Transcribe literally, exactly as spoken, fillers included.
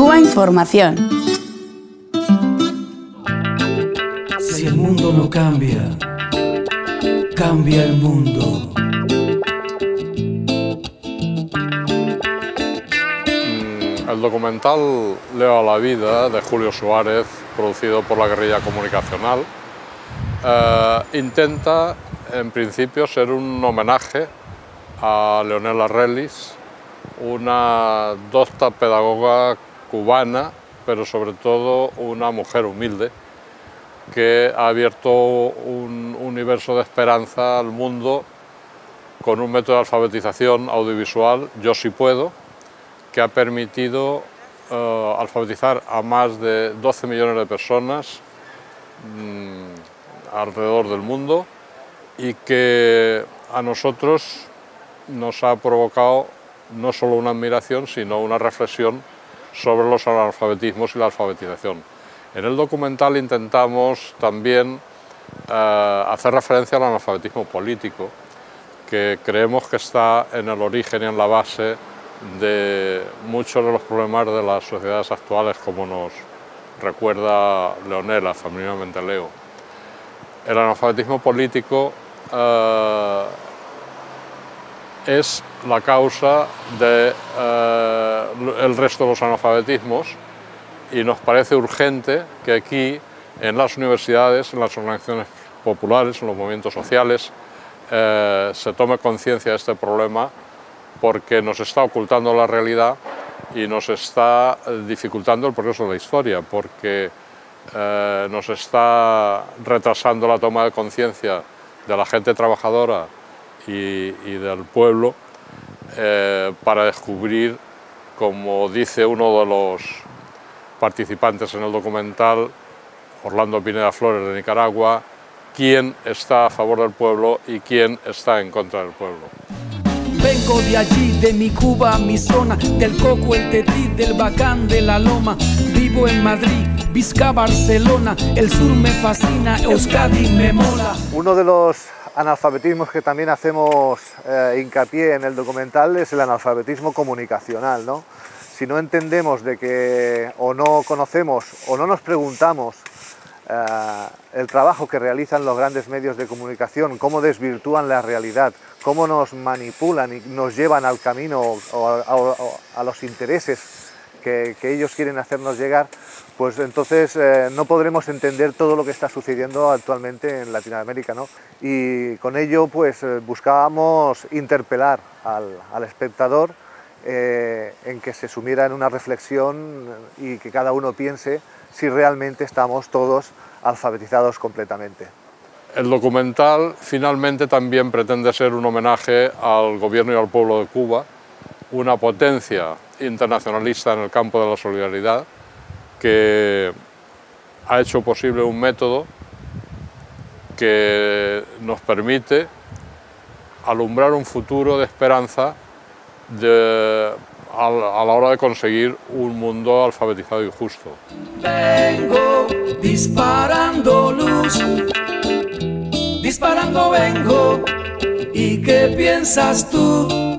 Cuba Información. Si el mundo no cambia, cambia el mundo. El documental Leo a la vida, de Julio Suárez, producido por la Guerrilla Comunicacional, eh, intenta, en principio, ser un homenaje a Leonela Rellis, una docta pedagoga cubana, pero sobre todo una mujer humilde, que ha abierto un universo de esperanza al mundo con un método de alfabetización audiovisual, Yo sí puedo, que ha permitido uh, alfabetizar a más de doce millones de personas mmm, alrededor del mundo, y que a nosotros nos ha provocado no solo una admiración, sino una reflexión sobre los analfabetismos y la alfabetización. En el documental intentamos también uh, hacer referencia al analfabetismo político, que creemos que está en el origen y en la base de muchos de los problemas de las sociedades actuales, como nos recuerda Leonela, femenинamente Leo. El analfabetismo político eh, es la causa del de, resto de los analfabetismos, y nos parece urgente que aquí, en las universidades, en las organizaciones populares, en los movimientos sociales, eh, se tome conciencia de este problema, porque nos está ocultando la realidad y nos está dificultando el progreso de la historia, porque eh, nos está retrasando la toma de conciencia de la gente trabajadora y, y del pueblo eh, para descubrir, como dice uno de los participantes en el documental, Orlando Pineda Flores, de Nicaragua, quién está a favor del pueblo y quién está en contra del pueblo. Vengo de allí, de mi Cuba, mi zona, del Coco, el Tetí, del Bacán, de la Loma. Vivo en Madrid, Vizca, Barcelona, el sur me fascina, Euskadi me mola. Uno de los analfabetismos que también hacemos eh, hincapié en el documental es el analfabetismo comunicacional, ¿no? Si no entendemos de que, o no conocemos, o no nos preguntamos Uh, el trabajo que realizan los grandes medios de comunicación, cómo desvirtúan la realidad, cómo nos manipulan y nos llevan al camino o a, a, a los intereses que, que ellos quieren hacernos llegar, pues entonces eh, no podremos entender todo lo que está sucediendo actualmente en Latinoamérica, ¿no? Y con ello pues eh, buscábamos interpelar al, al espectador eh, en que se sumiera en una reflexión y que cada uno piense si realmente estamos todos alfabetizados completamente. El documental finalmente también pretende ser un homenaje al gobierno y al pueblo de Cuba, una potencia internacionalista en el campo de la solidaridad, que ha hecho posible un método que nos permite alumbrar un futuro de esperanza de, a la hora de conseguir un mundo alfabetizado y justo. Vengo disparando luz, disparando vengo, ¿y qué piensas tú?